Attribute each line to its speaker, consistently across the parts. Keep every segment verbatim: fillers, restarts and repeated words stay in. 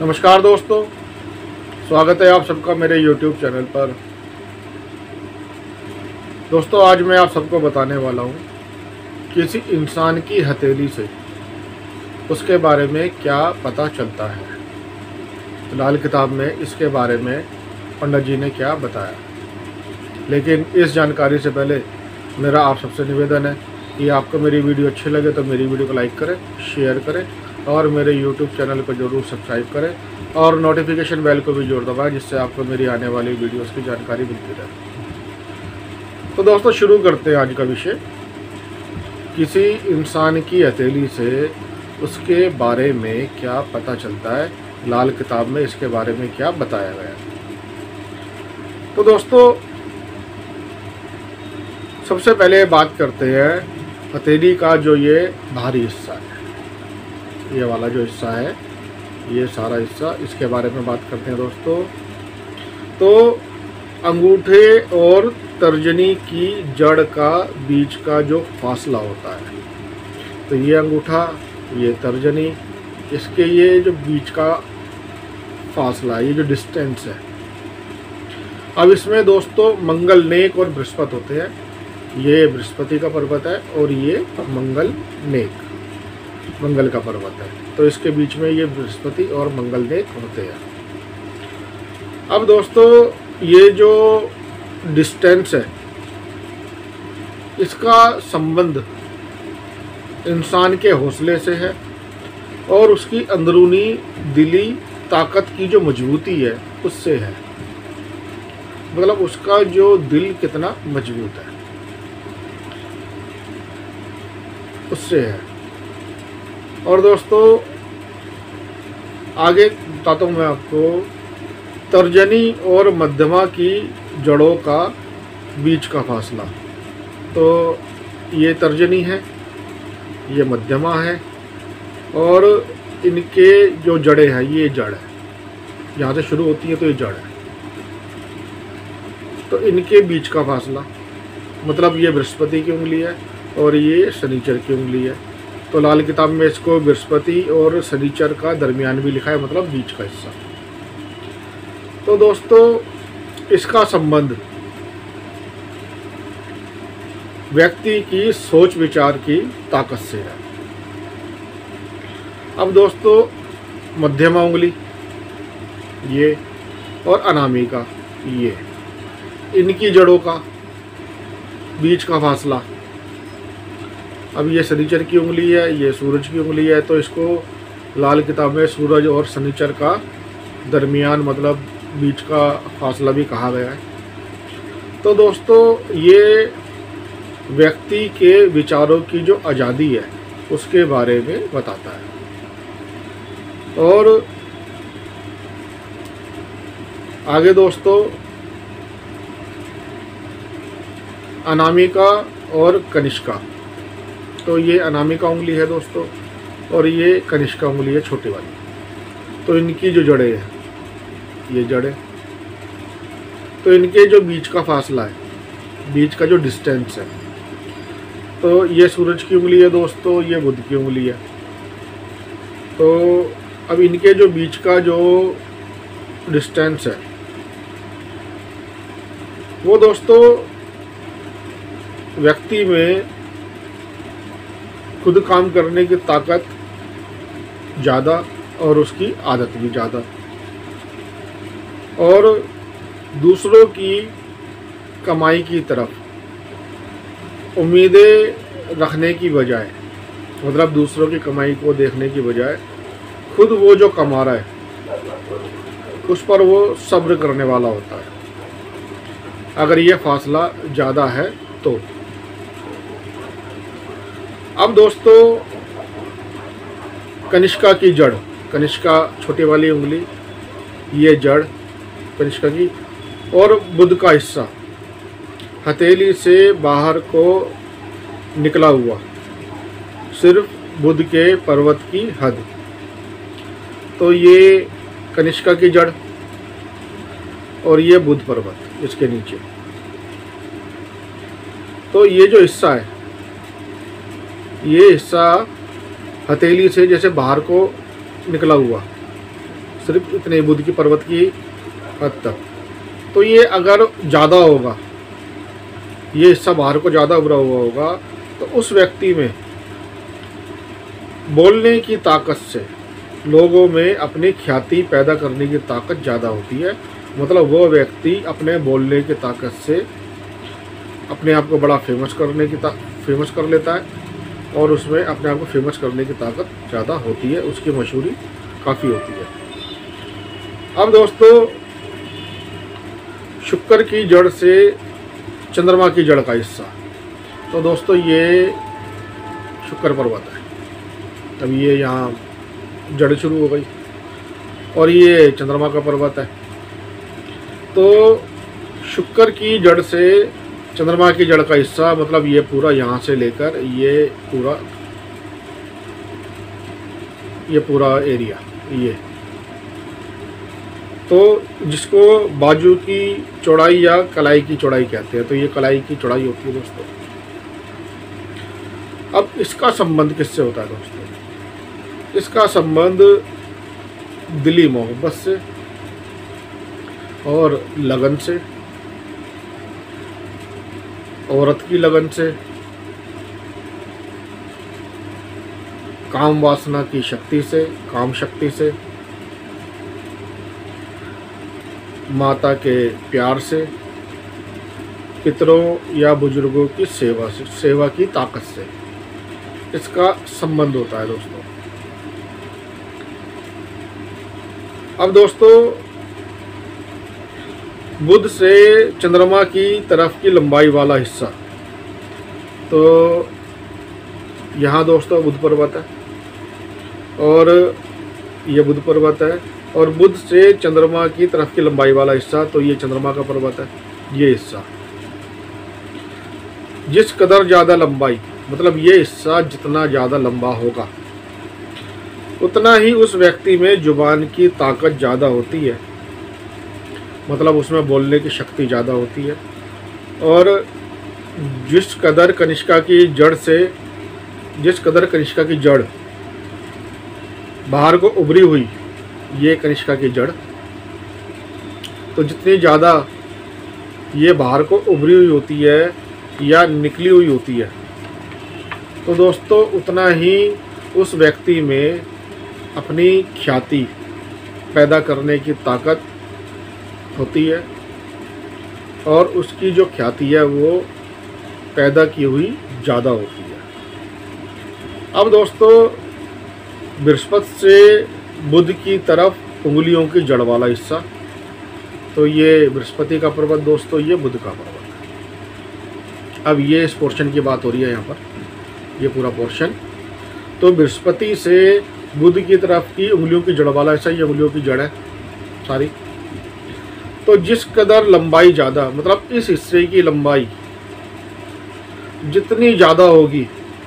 Speaker 1: नमस्कार दोस्तों, स्वागत है आप सबका मेरे यूट्यूब चैनल पर। दोस्तों, आज मैं आप सबको बताने वाला हूँ किसी इंसान की हथेली से उसके बारे में क्या पता चलता है। लाल किताब में इसके बारे में पंडित जी ने क्या बताया। लेकिन इस जानकारी से पहले मेरा आप सबसे निवेदन है कि आपको मेरी वीडियो अच्छी लगे तो मेरी वीडियो को लाइक करें, शेयर करें और मेरे यूट्यूब चैनल को जरूर सब्सक्राइब करें और नोटिफिकेशन बेल को भी जोड़ दबाएं, जिससे आपको मेरी आने वाली वीडियोस की जानकारी मिलती रहे। तो दोस्तों, शुरू करते हैं आज का विषय। किसी इंसान की हथेली से उसके बारे में क्या पता चलता है, लाल किताब में इसके बारे में क्या बताया गया है। तो दोस्तों, सबसे पहले बात करते हैं हथेली का जो ये बाहरी हिस्सा है, ये वाला जो हिस्सा है, ये सारा हिस्सा, इसके बारे में बात करते हैं दोस्तों। तो अंगूठे और तर्जनी की जड़ का बीच का जो फासला होता है, तो ये अंगूठा, ये तर्जनी, इसके ये जो बीच का फासला, ये जो डिस्टेंस है। अब इसमें दोस्तों मंगल, नेक और बृहस्पति होते हैं। ये बृहस्पति का पर्वत है और ये मंगल, नेक, मंगल का पर्वत है। तो इसके बीच में ये बृहस्पति और मंगल, नेक होते हैं। अब दोस्तों, ये जो डिस्टेंस है, इसका संबंध इंसान के हौसले से है और उसकी अंदरूनी दिली ताकत की जो मजबूती है उससे है। मतलब उसका जो दिल कितना मजबूत है उससे है। और दोस्तों, आगे बताता हूँ मैं आपको तर्जनी और मध्यमा की जड़ों का बीच का फासला। तो ये तर्जनी है, ये मध्यमा है और इनके जो जड़ें हैं, ये जड़ है, यहाँ से शुरू होती है तो ये जड़ है। तो इनके बीच का फासला, मतलब ये बृहस्पति की उंगली है और ये शनिचर की उंगली है। तो लाल किताब में इसको बृहस्पति और शनिचर का दरमियान भी लिखा है, मतलब बीच का हिस्सा। तो दोस्तों, इसका संबंध व्यक्ति की सोच विचार की ताकत से है। अब दोस्तों, मध्यमा उंगली ये और अनामिका ये, इनकी जड़ों का बीच का फासला। अब ये शनिचर की उंगली है, ये सूरज की उंगली है। तो इसको लाल किताब में सूरज और शनिचर का दरमियान, मतलब बीच का फासला भी कहा गया है। तो दोस्तों, ये व्यक्ति के विचारों की जो आज़ादी है उसके बारे में बताता है। और आगे दोस्तों, अनामिका और कनिष्का। तो ये अनामिका उंगली है दोस्तों और ये कनिष्का उंगली है, छोटी वाली। तो इनकी जो जड़ें हैं, ये जड़ें, तो इनके जो बीच का फासला है, बीच का जो डिस्टेंस है, तो ये सूरज की उंगली है दोस्तों, ये बुध की उंगली है। तो अब इनके जो बीच का जो डिस्टेंस है वो दोस्तों व्यक्ति में खुद काम करने की ताकत ज़्यादा और उसकी आदत भी ज़्यादा, और दूसरों की कमाई की तरफ उम्मीदें रखने की बजाय, मतलब दूसरों की कमाई को देखने की बजाय खुद वो जो कमा रहा है उस पर वो सब्र करने वाला होता है, अगर ये फासला ज़्यादा है तो। अब दोस्तों, कनिष्का की जड़, कनिष्का छोटी वाली उंगली, ये जड़ कनिष्का की, और बुध का हिस्सा हथेली से बाहर को निकला हुआ, सिर्फ बुध के पर्वत की हद। तो ये कनिष्का की जड़ और ये बुध पर्वत इसके नीचे। तो ये जो हिस्सा है, ये हिस्सा हथेली से जैसे बाहर को निकला हुआ, सिर्फ इतने बुध की पर्वत की हद तक। तो ये अगर ज़्यादा होगा, ये हिस्सा बाहर को ज़्यादा उभरा हुआ होगा, तो उस व्यक्ति में बोलने की ताकत से लोगों में अपनी ख्याति पैदा करने की ताकत ज़्यादा होती है। मतलब वो व्यक्ति अपने बोलने की ताकत से अपने आप को बड़ा फेमस करने की फेमस कर लेता है और उसमें अपने आप को फेमस करने की ताकत ज़्यादा होती है, उसकी मशहूरी काफ़ी होती है। अब दोस्तों, शुक्र की जड़ से चंद्रमा की जड़ का हिस्सा, तो दोस्तों ये शुक्र पर्वत है। तब ये यहाँ जड़ शुरू हो गई और ये चंद्रमा का पर्वत है। तो शुक्र की जड़ से चंद्रमा की जड़ का हिस्सा, मतलब ये पूरा यहाँ से लेकर ये पूरा ये पूरा एरिया, ये तो जिसको बाजू की चौड़ाई या कलाई की चौड़ाई कहते हैं, तो ये कलाई की चौड़ाई होती है दोस्तों। अब इसका संबंध किससे होता है दोस्तों? इसका संबंध दिली मोहब्बत से और लगन से, औरत की लगन से, काम वासना की शक्ति से, काम शक्ति से, माता के प्यार से, पितरों या बुजुर्गों की सेवा से, सेवा की ताकत से इसका संबंध होता है दोस्तों। अब दोस्तों, बुध से चंद्रमा की तरफ की लंबाई वाला हिस्सा, तो यहाँ दोस्तों बुध पर्वत है और ये बुध पर्वत है, और बुध से चंद्रमा की तरफ की लंबाई वाला हिस्सा, तो ये चंद्रमा का पर्वत है। ये हिस्सा जिस कदर ज़्यादा लंबाई, मतलब ये हिस्सा जितना ज़्यादा लंबा होगा उतना ही उस व्यक्ति में जुबान की ताकत ज़्यादा होती है, मतलब उसमें बोलने की शक्ति ज़्यादा होती है। और जिस कदर कनिष्का की जड़ से जिस कदर कनिष्का की जड़ बाहर को उभरी हुई, ये कनिष्का की जड़, तो जितनी ज़्यादा ये बाहर को उभरी हुई होती है या निकली हुई होती है, तो दोस्तों उतना ही उस व्यक्ति में अपनी ख्याति पैदा करने की ताकत होती है और उसकी जो ख्याति है वो पैदा की हुई ज़्यादा होती है। अब दोस्तों, बृहस्पति से बुध की तरफ उंगलियों की जड़ वाला हिस्सा, तो ये बृहस्पति का पर्वत दोस्तों, ये बुध का पर्वत है। अब ये इस पोर्शन की बात हो रही है यहाँ पर, ये पूरा पोर्शन, तो बृहस्पति से बुध की तरफ की उंगलियों की जड़ वाला हिस्सा, ये उंगलियों की जड़ है सारी। तो जिस कदर लंबाई ज़्यादा, मतलब इस हिस्से की लंबाई जितनी ज़्यादा होगी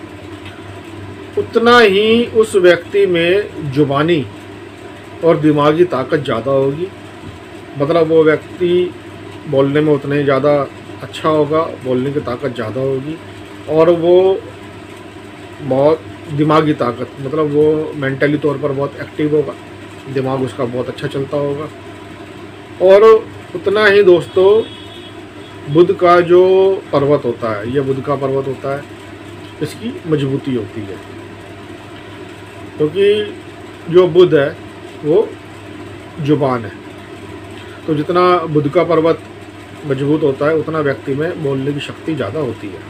Speaker 1: उतना ही उस व्यक्ति में जुबानी और दिमागी ताकत ज़्यादा होगी। मतलब वो व्यक्ति बोलने में उतने ज़्यादा अच्छा होगा, बोलने की ताकत ज़्यादा होगी और वो बहुत दिमागी ताकत, मतलब वो मेंटली तौर पर बहुत एक्टिव होगा, दिमाग उसका बहुत अच्छा चलता होगा। और उतना ही दोस्तों बुध का जो पर्वत होता है, ये बुध का पर्वत होता है, इसकी मजबूती होती है, क्योंकि तो जो बुध है वो जुबान है। तो जितना बुध का पर्वत मजबूत होता है उतना व्यक्ति में बोलने की शक्ति ज़्यादा होती है।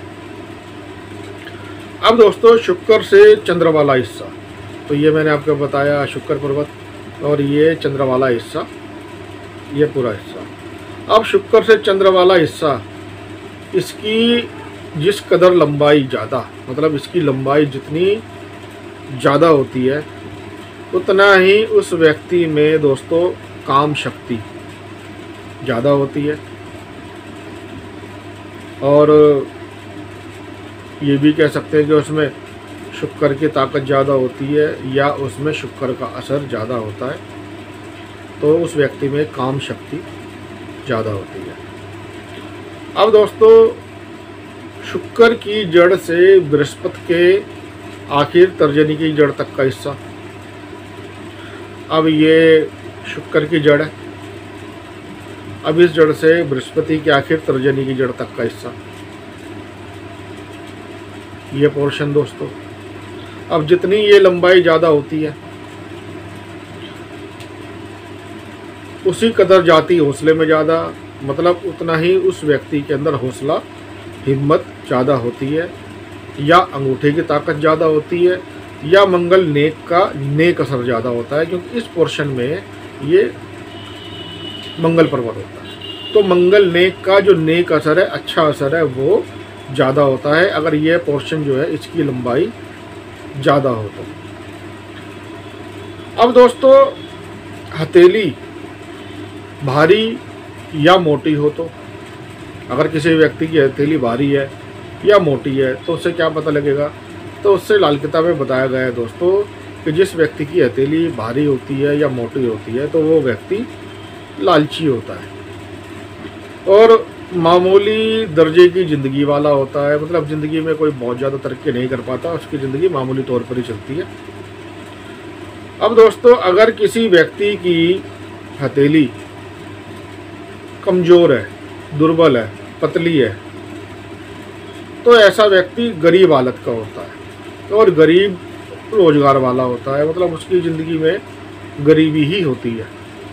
Speaker 1: अब दोस्तों, शुक्र से चंद्र वाला हिस्सा, तो ये मैंने आपको बताया शुक्र पर्वत, और ये चंद्र वाला हिस्सा, ये पूरा हिस्सा। अब शुक्र से चंद्र वाला हिस्सा, इसकी जिस कदर लंबाई ज़्यादा, मतलब इसकी लंबाई जितनी ज़्यादा होती है उतना ही उस व्यक्ति में दोस्तों काम शक्ति ज़्यादा होती है। और ये भी कह सकते हैं कि उसमें शुक्र की ताकत ज़्यादा होती है या उसमें शुक्र का असर ज़्यादा होता है, तो उस व्यक्ति में काम शक्ति ज़्यादा होती है। अब दोस्तों, शुक्र की जड़ से बृहस्पति के आखिर तर्जनी की जड़ तक का हिस्सा, अब ये शुक्र की जड़ है। अब इस जड़ से बृहस्पति के आखिर तर्जनी की जड़ तक का हिस्सा, ये पोर्शन दोस्तों। अब जितनी ये लंबाई ज़्यादा होती है उसी कदर जाती हौसले में ज़्यादा, मतलब उतना ही उस व्यक्ति के अंदर हौसला हिम्मत ज़्यादा होती है, या अंगूठे की ताकत ज़्यादा होती है, या मंगल नेक का नेक असर ज़्यादा होता है, क्योंकि इस पोर्शन में ये मंगल पर्वत होता है। तो मंगल नेक का जो नेक असर है, अच्छा असर है, वो ज़्यादा होता है अगर ये पोर्शन जो है इसकी लंबाई ज़्यादा हो तो। अब दोस्तों हथेली भारी या मोटी हो तो, अगर किसी व्यक्ति की हथेली भारी है या मोटी है तो उससे क्या पता लगेगा? तो उससे लाल किताब में बताया गया है दोस्तों कि जिस व्यक्ति की हथेली भारी होती है या मोटी होती है तो वो व्यक्ति लालची होता है और मामूली दर्जे की ज़िंदगी वाला होता है, मतलब ज़िंदगी में कोई बहुत ज़्यादा तरक्की नहीं कर पाता, उसकी ज़िंदगी मामूली तौर पर ही चलती है। अब दोस्तों अगर किसी व्यक्ति की हथेली कमज़ोर है, दुर्बल है, पतली है, तो ऐसा व्यक्ति गरीब हालत का होता है और गरीब रोजगार वाला होता है, मतलब उसकी ज़िंदगी में गरीबी ही होती है।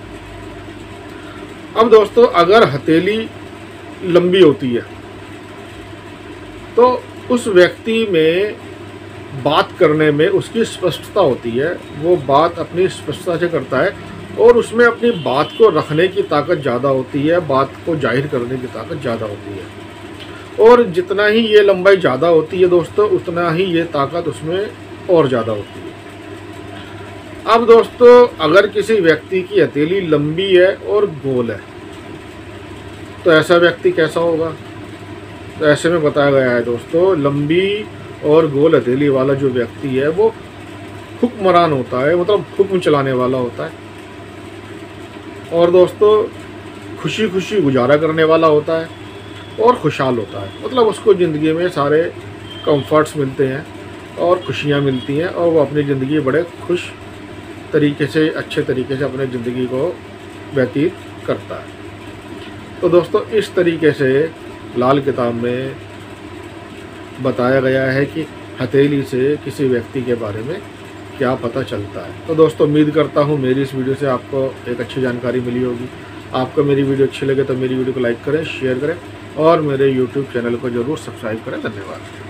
Speaker 1: अब दोस्तों अगर हथेली लंबी होती है तो उस व्यक्ति में बात करने में उसकी स्पष्टता होती है, वो बात अपनी स्पष्टता से करता है और उसमें अपनी बात को रखने की ताकत ज़्यादा होती है, बात को जाहिर करने की ताकत ज़्यादा होती है। और जितना ही ये लंबाई ज़्यादा होती है दोस्तों उतना ही ये ताकत उसमें और ज़्यादा होती है। अब दोस्तों अगर किसी व्यक्ति की हथेली लंबी है और गोल है तो ऐसा व्यक्ति कैसा होगा? तो ऐसे में बताया गया है दोस्तों लंबी और गोल हथेली वाला जो व्यक्ति है वो हुक्मरान होता है, मतलब हुक्म चलाने वाला होता है और दोस्तों खुशी खुशी गुजारा करने वाला होता है और खुशहाल होता है, मतलब उसको ज़िंदगी में सारे कंफर्ट्स मिलते हैं और खुशियाँ मिलती हैं और वो अपनी ज़िंदगी बड़े खुश तरीके से, अच्छे तरीके से अपने ज़िंदगी को व्यतीत करता है। तो दोस्तों इस तरीके से लाल किताब में बताया गया है कि हथेली से किसी व्यक्ति के बारे में क्या पता चलता है। तो दोस्तों उम्मीद करता हूँ मेरी इस वीडियो से आपको एक अच्छी जानकारी मिली होगी। आपको मेरी वीडियो अच्छी लगे तो मेरी वीडियो को लाइक करें, शेयर करें और मेरे यूट्यूब चैनल को ज़रूर सब्सक्राइब करें। धन्यवाद।